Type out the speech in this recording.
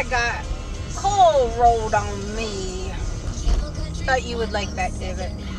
I got coal rolled on me. Thought you would like that, David.